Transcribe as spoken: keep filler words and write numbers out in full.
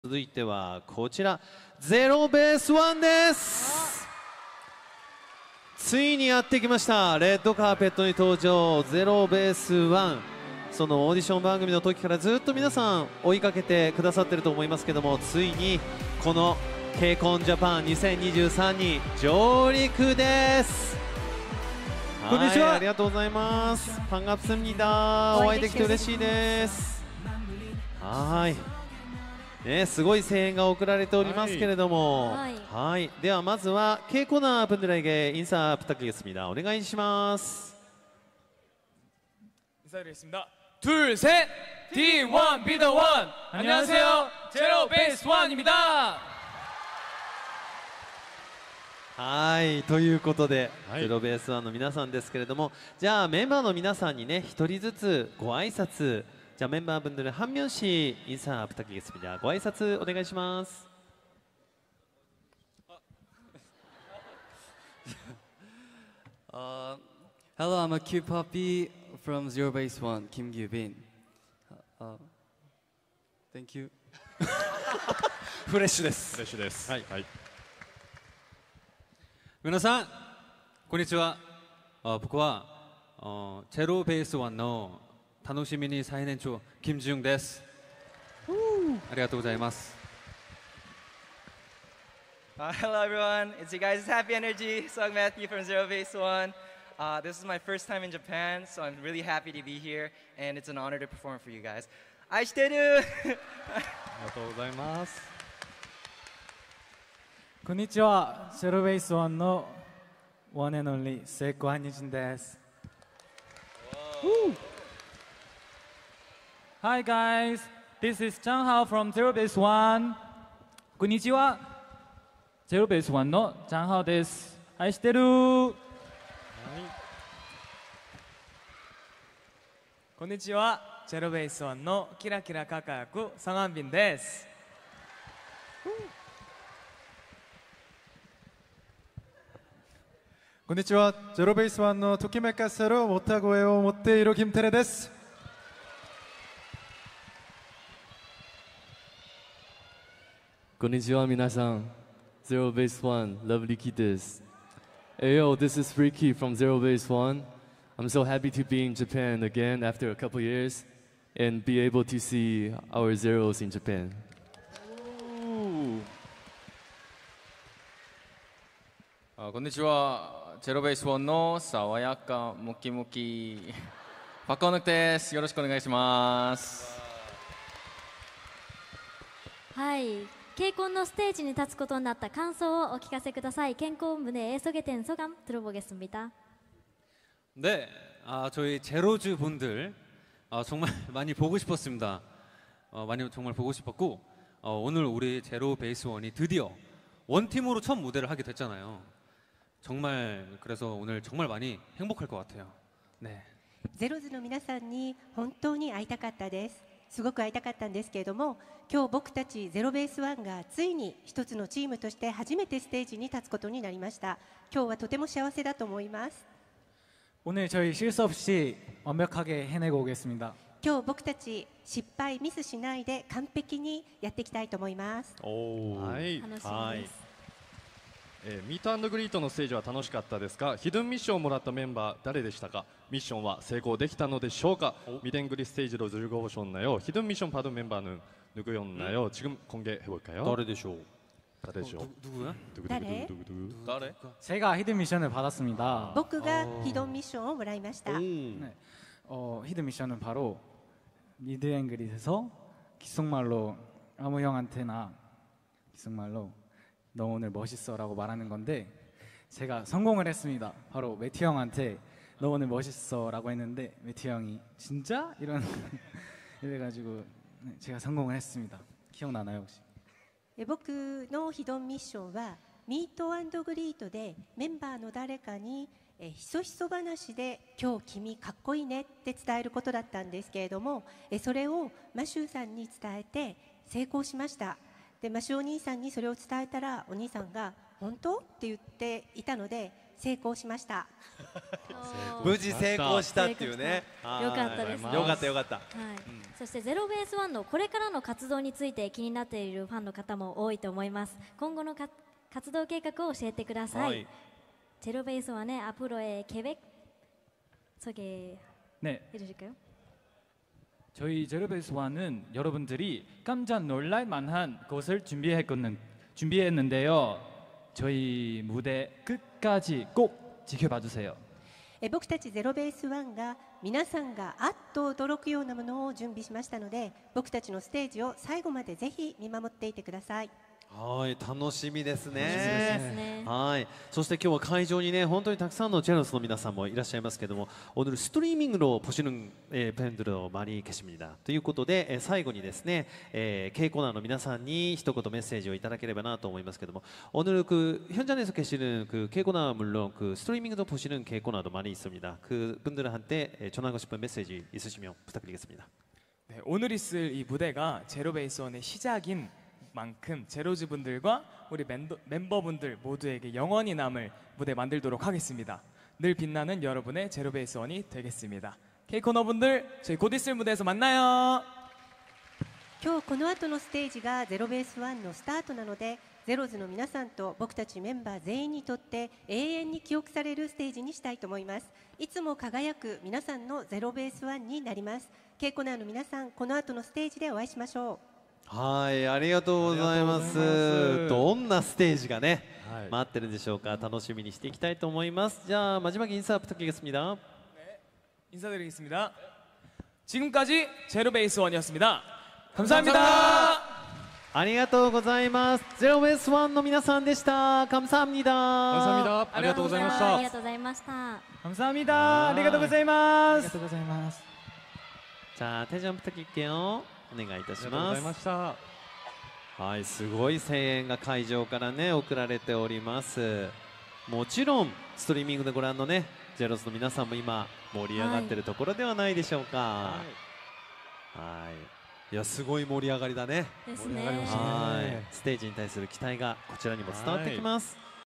続いてはこちらゼロベースワンです。ついにやってきました。レッドカーペットに登場ゼロベースワン。そのオーディション番組の時からずっと皆さん追いかけてくださってると思いますけども、ついにこの ケーコンジャパンにせんにじゅうさんに上陸です。こんにちは。ありがとうございます。반갑습니다。お会いできて嬉しいです。はい。ね、すごい声援が送られておりますけれども、はい、はい、ではまずはケイコナー분들에게 인사 부탁드리겠습니다。お願いします。 인사드리겠습니다。둘 셋 디 원 be the one。안녕하세요。ゼロベースワン입니다。 はい、ということで、はい、ゼロベースワンの皆さんですけれども、じゃあメンバーの皆さんにね、一人ずつご挨拶。자 멤버분들은 한 명씩 인사 부탁드리겠습니다. 고挨拶お願いします. uh, hello, I'm a cute puppy from Zero Base One, Kim Gyu-bin. Uh, thank you. フレッシュです。 フレッシュです。はい。はい。 皆さん、こんにちは。僕はゼロベースワンの楽しみに最年長キム・ジュンです。ありがとうございます。 Uh, hello everyone, it's you guys' Happy Energy, Song Matthew from Zero Base One. Uh, this is my first time in Japan, so I'm really happy to be here, and it's an honor to perform for you guys. 愛してるありがとうございます。 こんにちは、ゼロベースワンのワンエンオンリー、セイコハニジンです。Hi guys, this is Chang Hao from Zero Base One. こんにちは、ゼロベースワンのチャンハオです。愛してる。はい、 こんにちは、ゼロベースワンのキラキラカカヤクサガンビンです。 こんにちは、ゼロベースワンのときめかせる歌声を持っているキムテレです。 こんにちは、皆さん。Zero Base One, lovely kids. Hey yo, this is Ricky from Zero Base One. I'm so happy to be in Japan again after a couple years and be able to see our Zeros in Japan. あ、こんにちは、ゼロベースワンの爽やかムキムキパコヌクです。よろしくお願いします。 はい。ケイコンのステージに立つことになった感想をお聞かせください. 캔콘 무대에 소개 된 소감 들어보겠습니다. 네, 아, 저희 제로즈 분들 아, 정말 많이 보고 싶었습니다. 어, 많이 정말 보고 싶었고 어, 오늘 우리 제로 베이스 원이 드디어 원팀으로 첫 무대를 하게 됐잖아요. 정말 그래서 오늘 정말 많이 행복할 것 같아요. 네. ゼロズの皆さんに本当に会いたかったです。すごく会いたかったんですけれども、今日僕たちゼロベースワンがついに一つのチームとして初めてステージに立つことになりました。今日はとても幸せだと思います。 오늘 저희 실수 없이 완벽하게 해내고 오겠습니다. 今日僕たち失敗ミスしないで完璧にやっていきたいと思います。 おー、はい、 楽しみです。 えー、ミート&グリートのステージは楽しかったですが、ヒドゥンミッションをもらったメンバー誰でしたか？ミッションは成功できたのでしょうか？미댕그리 스테이지로 즐거우셨나요？ 히든 미션 받은 멤버는 누구였나요? 지금 공개해볼까요? 誰でしょう? 誰でしょう? 누구야? 誰? 誰? 제가 히든 미션을 받았습니다. 僕がヒドンミッションをもらいました。 네. 어, 히든 미션은 바로 미드앵글릿에서 귓속말로 아무 형한테나 귓속말로 너 오늘 멋있어라고 말하는 건데 제가 성공을 했습니다. 바로 매튜 형한테 너 오늘 멋있어라고 했는데 매튜 형이 진짜? 이런 이래가지고 제가 성공을 했습니다. 기억나나요 혹시? 僕のヒドンミッションはミート&グリートでメンバーの誰かにえひそひそ話で今日君かっこいいねって伝えることだったんですけれども、えそれをマシューさんに伝えて成功しました。でマシューお兄さんにそれを伝えたらお兄さんが本当って言っていたので成功しました。 無事成功したっていうね。 よかったですね。 よかったよかった。はい。 そしてゼロベースワンのこれからの活動について気になっているファンの方も多いと思います。今後のか活動計画を教えてください。ゼロベース원의 앞으로의 계획 소개해 주실까요? 저희 제로베이스원은 여러분들이 깜짝 놀랄 만한 것을 준비했거든, 준비했는데요. 저희 무대 끝까지 꼭 지켜봐 주세요. え僕たちゼロベースワンが皆さんがあっと驚くようなものを準備しましたので、僕たちのステージを最後までぜひ見守っていてください。 はい、楽しみですね。はい、そして今日は会場にね、本当にたくさんのチェロスの皆さんもいらっしゃいますけども、오늘ストリーミングのポシヌン팬들을 많이 계십니다。ということで、最後にですね、Kコーナーの皆さんに一言メッセージをいただければなと思いますけども、오늘 그 현장에서 계시는 그 Kコーナー물론 그 스트리밍도 보시는 K 코너도 많이 있습니다. 그 분들한테 전하고 싶은 메시지 있으시면 부탁드리겠습니다. 네, 오늘 있을 이 무대가 제로베이스원의 시작인 만큼 제로즈 분들과 우리 멤버, 멤버분들 모두에게 영원히 남을 무대 만들도록 하겠습니다. 늘 빛나는 여러분의 제로베이스원이 되겠습니다. Kコーナー분들 저희 곧 있을 무대에서 만나요. 今日この後のステージがゼロベースワンのスタートなので、ゼロズの皆さんと僕たちメンバー全員にとって永遠に記憶されるステージにしたいと思います。いつも輝く皆さんのゼロベースワンになります。Kコーナーの皆さん、この後のステージでお会いしましょう。 はい、ありがとうございます。どんなステージがね、はい、待ってるんでしょうか。楽しみにしていきたいと思います。じゃあ마지막 인사 부탁드리겠습니다. 네, 인사드리겠습니다. 지금까지 제로베이스원이었습니다. 감사합니다. 감사합니다. ありがとうございます。ゼロベースワンの皆さんでした。감사합니다。 감사합니다。ありがとうございました。 ありがとうございました。 감사합니다。ありがとうございます。ありがとうございます。 자、대전 부탁드릴게요。お願いいたします。はい、すごい声援が会場からね送られております。もちろんストリーミングでご覧のねジェロスの皆さんも今盛り上がってるところではないでしょうか。はい、はい、いやすごい盛り上がりだね。 ですね。 はい、ステージに対する期待がこちらにも伝わってきます。